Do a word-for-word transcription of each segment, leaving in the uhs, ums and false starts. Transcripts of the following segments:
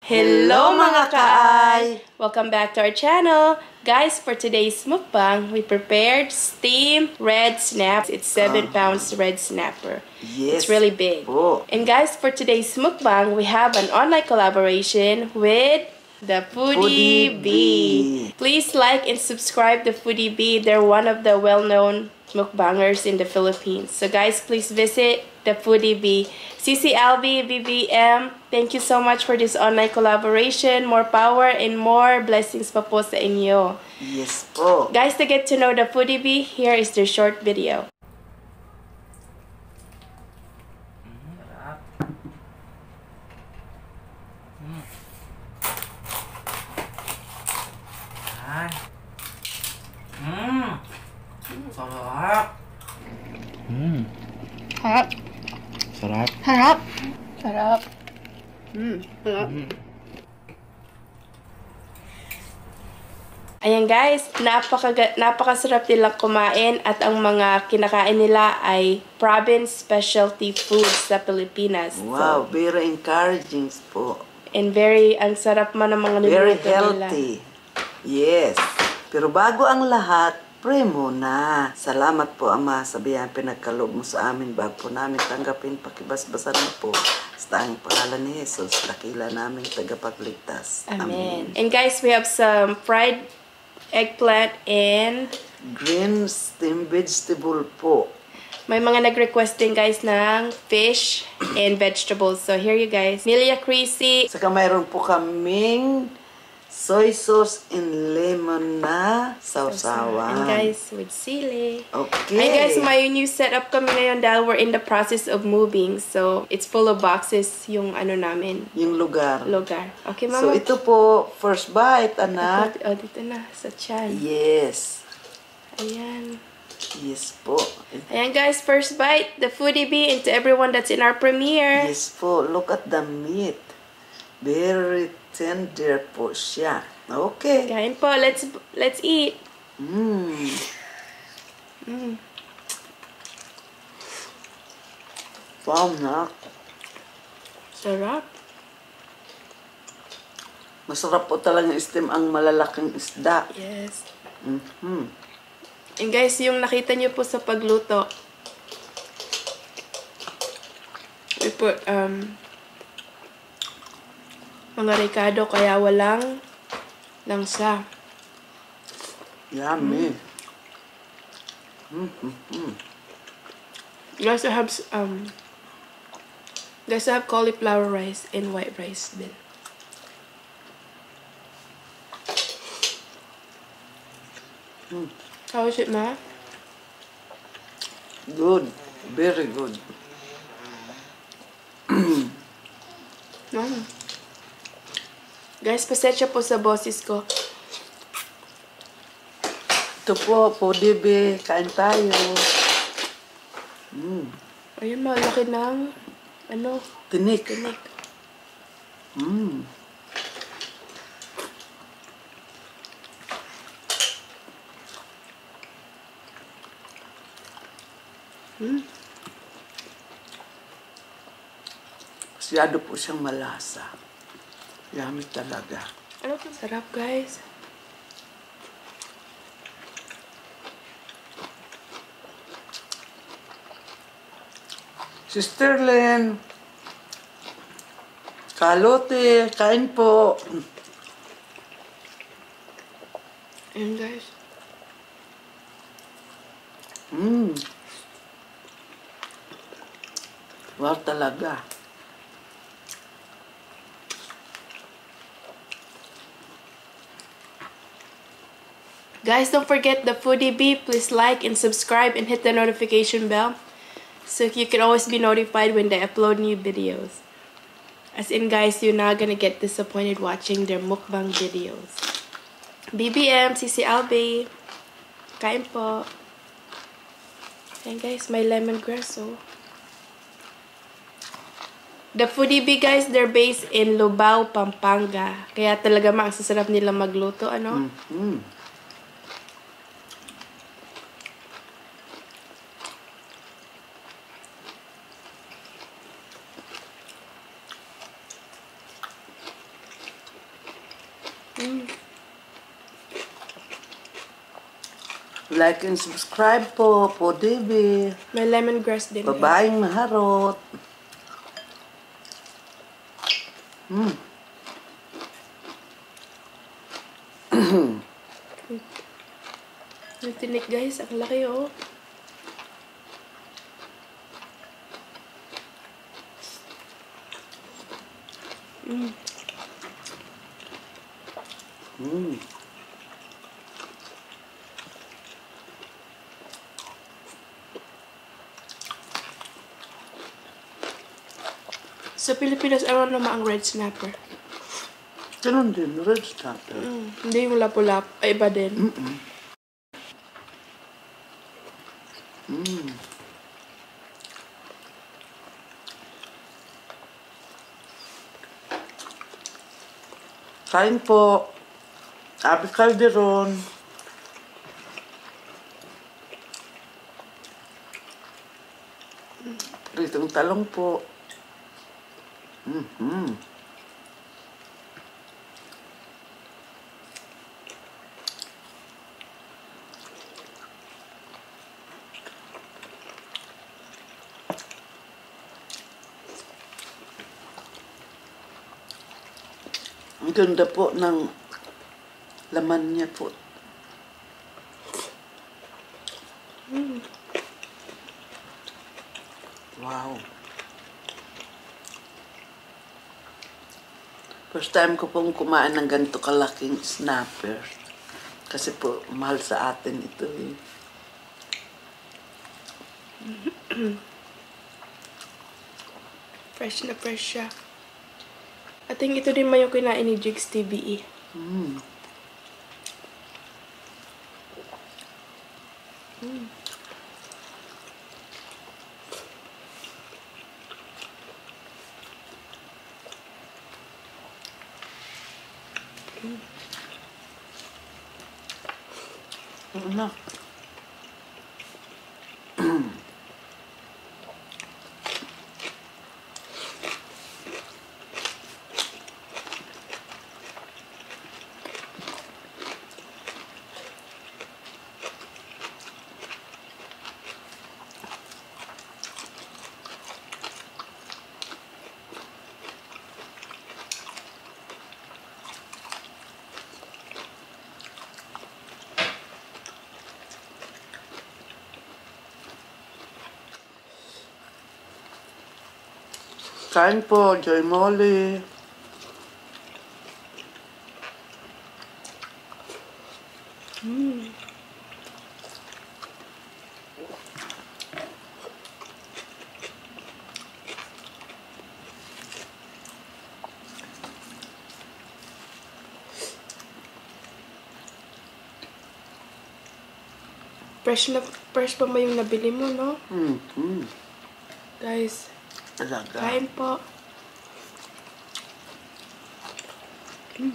Hello mga kaay! Welcome back to our channel. Guys, for today's mukbang, we prepared steamed red snap. It's seven uh, pounds red snapper. Yes. It's really big. Oh. And guys, for today's mukbang, we have an online collaboration with the Foodie, Foodie Bee. Please like and subscribe to Foodie Bee. They're one of the well-known mukbangers in the Philippines. So guys, please visit the Foodie Bee. C C L B, B B M, thank you so much for this online collaboration. More power and more blessings pa po sa inyo. Yes po. Guys, to get to know the Foodie Bee, here is their short video. Mmm. Sarap. Mmm. Sarap. Sarap. Sarap. Sarap. Mmm. Sarap. Mm. Ayan guys, napaka, napakasarap nilang kumain at ang mga kinakain nila ay province specialty foods sa Pilipinas. Wow, so, very encouraging po. And very, ang sarap man ng mga niluluto nila. Very healthy. Yes. Pero bago ang lahat, pray muna. Salamat po, Ama, sabihan pinagkaloob mo sa amin bago po namin tanggapin, pakibasbasan mo po sa tanging pangalan ni Jesus, dakila namin tagapagligtas. Amen. Amen. And guys, we have some fried eggplant and green steamed vegetable po. May mga nag-request din guys ng fish and vegetables. So here you guys. Milia Creasy. Saka mayroon po kaming soy sauce and lemon na sausawan. And guys, with sili. Okay. And guys, may new setup kami ngayon dahil we're in the process of moving. So, it's full of boxes yung ano namin. Yung lugar. Lugar. Okay, Mama? So, ito po, first bite, anak. Oh, dito na, sa tiyan. Yes. Ayan. Yes po. Ayan guys, first bite. The Foodie Bee and to everyone that's in our premiere. Yes po. Look at the meat. Very tender po siya. Okay. Kain po. Let's let's eat. Mmm. Mm. Wow, na. Sarap. Masarap po talaga steam ang malalaking isda. Yes. Mm-hmm. And guys, yung nakita nyo po sa pagluto, we put um, mga ricado kaya walang langsa. Yummy. Mm-hmm. You also have um, you also have cauliflower rice and white rice din. Mm. How is it, Ma? Good. Very good. Mm. Guys, pasensya po sa boses ko. Ito po, Foodie Bee. Kain tayo. Mm. Ayun, malaki ng ano? Tinik. Tinik. Mm. Mm. Masyado po siyang malasa. Yummy talaga. Ano po? Sarap, guys. Sister Len, Kalote, kain po. Ayan, guys. Mmm. Wow talaga. Guys, don't forget the Foodie Bee. Please like and subscribe and hit the notification bell so you can always be notified when they upload new videos. As in, guys, you're not gonna get disappointed watching their mukbang videos. B B M, C C L B, kain po. And guys, may lemongrass, oh. The Foodie Bee, guys, they're based in Lubao, Pampanga. Kaya talaga ma, ang sasarap nila magluto, ano? Mm-hmm. Mm. Like and subscribe po, po D B. May lemongrass din. Babaeng maharot. Mm. Yung tinik guys, ang laki oh. Mm. Mm. Sa Pilipinas, ano naman ang red snapper? Ganun din, red snapper. Mm. Hindi yung lapu-lap, ay iba din. Mm-mm. Mm. Kain po. Abi Calderon. Pritong talong po. Mm-hmm. Ang ganda po ng laman niya po. Mm. Wow. First time ko pong kumain ng ganito kalaking snapper. Kasi po, mahal sa atin ito eh. Fresh na fresh siya. I think ito din man yung kinain ni Jigs T V E. Mm. Mm. Ano na? Kain po, Joy Molly. Mm. Fresh na, fresh pa ba yung nabili mo, no? Mm-hmm. Guys, Talaga. kain po. Mm.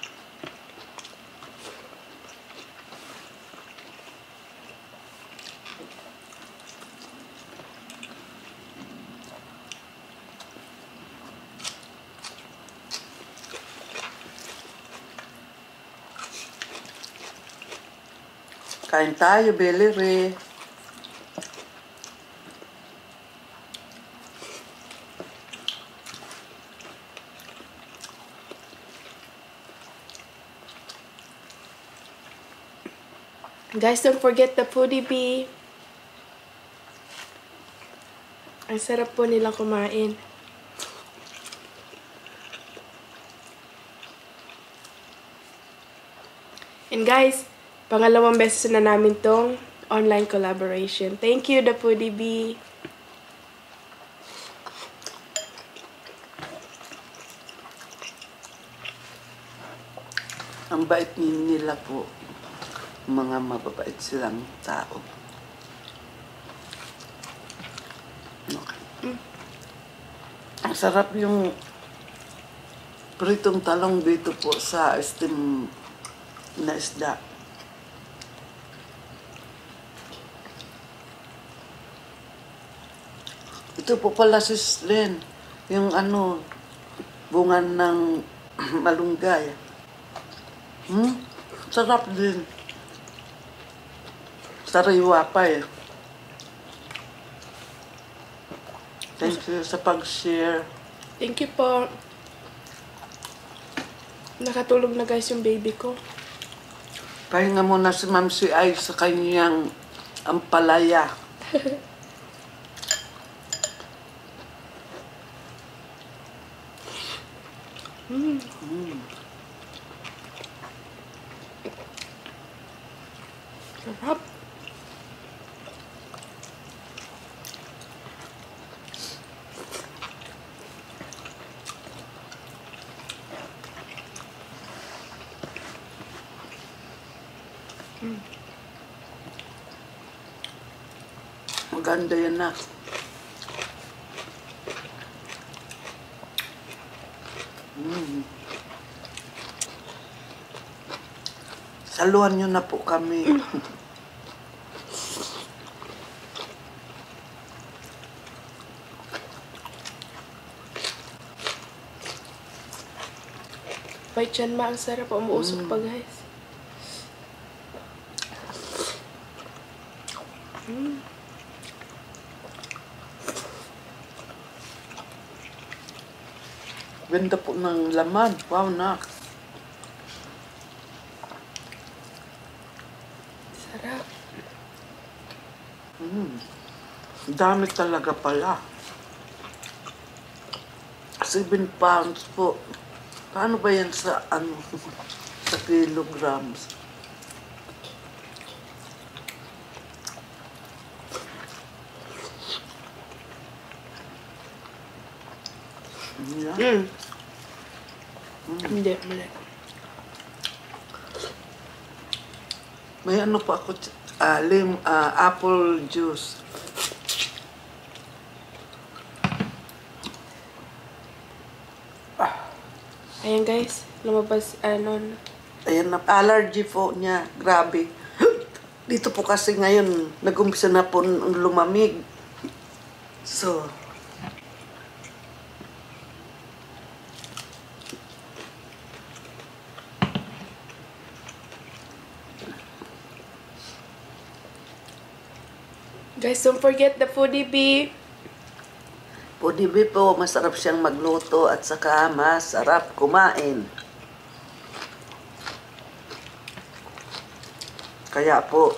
Kain tayo, Belly. Guys, don't forget the Foodie Bee. Ang sarap po nilang kumain. And guys, pangalawang beses na namin tong online collaboration. Thank you, the Foodie Bee. Ang bait nila po. Mga mababait silang tao. Okay. Mm. Ang sarap yung pritong talong dito po sa steam na isda. Ito po pala sis Len, yung ano, bunga ng malunggay. Hmm? Sarap din. Sariwa pa eh. Thank you sa pag-share. Thank you po. Nakatulog na guys yung baby ko. Pahinga muna si Ma'am si Ay sa kanyang ampalaya. Mm. Mm. Sarap. Mm. Maganda yan na. Mm. Saluhan nyo na po kami. Mm. May tiyan ma, ang sarap. Umuusok Mm. pa guys. Mm. Ganda po ng laman. Wow, nak. Sarap. Mm. Dami talaga pala. Seven pounds po. Paano ba yan sa ano? Sa kilograms? Yeah. Mm. Mm. Hindi, mali. May ano pa ako, uh, lim, uh, apple juice. Ayan guys, lumabas ano. Ayan na, allergy po niya. Grabe. Dito po kasi ngayon, nag-umpisa na po lumamig. So, Guys, don't forget the Foodie Bee. Pudibi po, masarap siyang magluto at saka masarap kumain. Kaya po,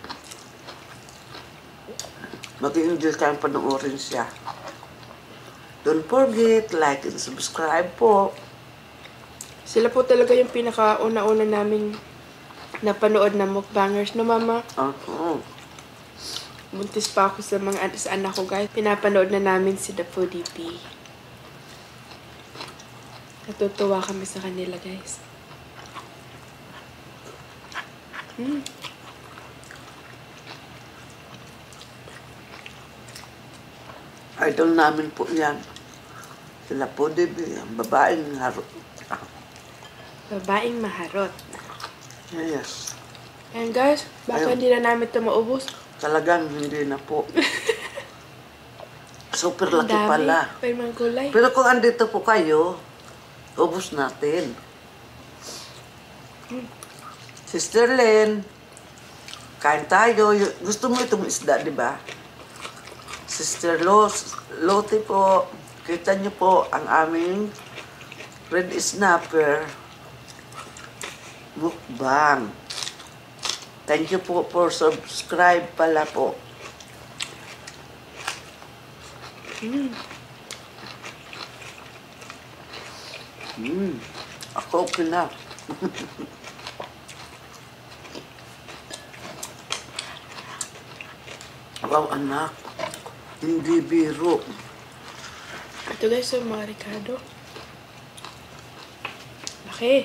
mag-enjoy kayong panoorin siya. Don't forget, like and subscribe po. Sila po talaga yung pinakauna-una namin napanood na mukbangers, no mama? Uh-huh. Buntis pa ako sa mga sa anak ko guys. Pinapanood na namin si The Foodie Bee. Natutuwa kami sa kanila guys. Mm. Idol namin po yan. Sila po, Debbie, ang babaeng harot. Ah, Babaeng maharot. yes. And guys, baka Ayun. hindi na namin ito maubos. Talagang hindi na po. Super Ang laki dami. pala. May mga gulay. Pero kung andito po kayo, ubos natin. Mm. Sister Len, kain tayo. Y- Gusto mo itong isda, di ba? Sister Los, Lote po, kita niyo po ang aming red snapper mukbang. Thank you po for subscribe pala po. Mm. Mm. Ako okay na. Wow, anak. Hindi biro. Ito guys, yung mga Ricardo. Laki.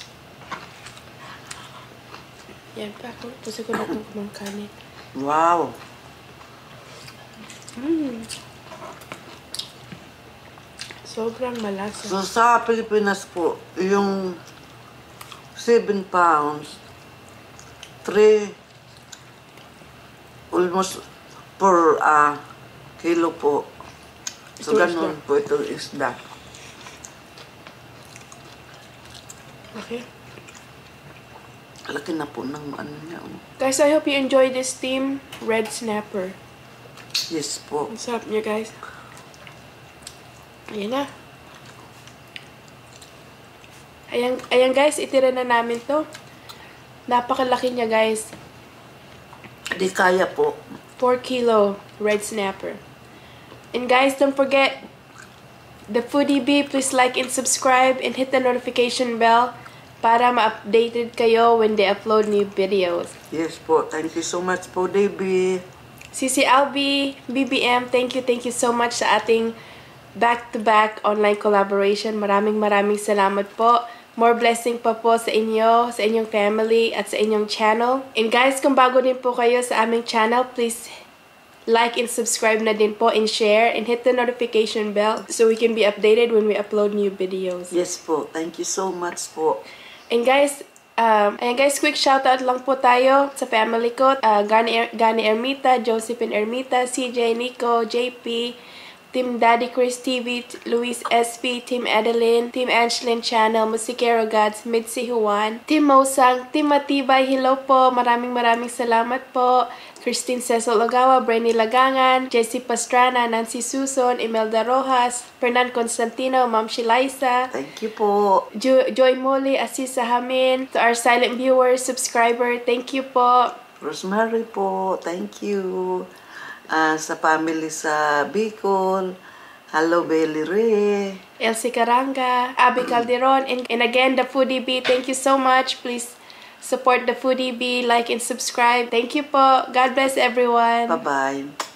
Yan pa ako. Puso ko na itong kumangkanin. Wow. Mm. Sobrang malasa. So sa Pilipinas po, yung seven pounds, three, almost per uh, kilo po. So Ito ganun isda. po itong isda. Okay. Laki na po ng ano niya. Oh. Guys, I hope you enjoy this team red snapper. Yes po. Ang sarap niya, guys. Ayan na. Ayan, ayan guys, itira na namin to. Napakalaki niya, guys. Di kaya po. four kilo red snapper. And guys, don't forget the Foodie Bee. Please like and subscribe and hit the notification bell para ma-updated kayo when they upload new videos. Yes po. Thank you so much po, Davey. Cici Albi, B B M, thank you, thank you so much sa ating back-to-back online collaboration. Maraming maraming salamat po. More blessing pa po sa inyo, sa inyong family, at sa inyong channel. And guys, kung bago din po kayo sa aming channel, please like and subscribe na din po and share and hit the notification bell so we can be updated when we upload new videos. Yes po. Thank you so much po. And guys, um, ayan guys, quick shoutout lang po tayo sa family ko. Uh, Gani, er Gani Ermita, Josephine Ermita, C J, Nico, J P, Team Daddy Chris T V, Luis S P, Team Adeline, Team Angeline Channel, Musikero Gods, Mitzi Juan, Team Mosang, Team Matibay, hello po, maraming maraming salamat po. Christine Cecil Ogawa, Brenny Lagangan, Jessie Pastrana, Nancy Suson, Imelda Rojas, Fernan Constantino, Ma'am Shilaisa. Thank you po. Jo Joy Molly, Asisa Hamin, to our silent viewers, subscriber, thank you po. Rosemary po, thank you. Uh, sa family sa Bicol, hello Belly Ray. Elsie Caranga, Abby Calderon, and, and again, the Foodie Bee, thank you so much. Please support the Foodie Bee, like and subscribe. Thank you po. God bless everyone. Bye-bye.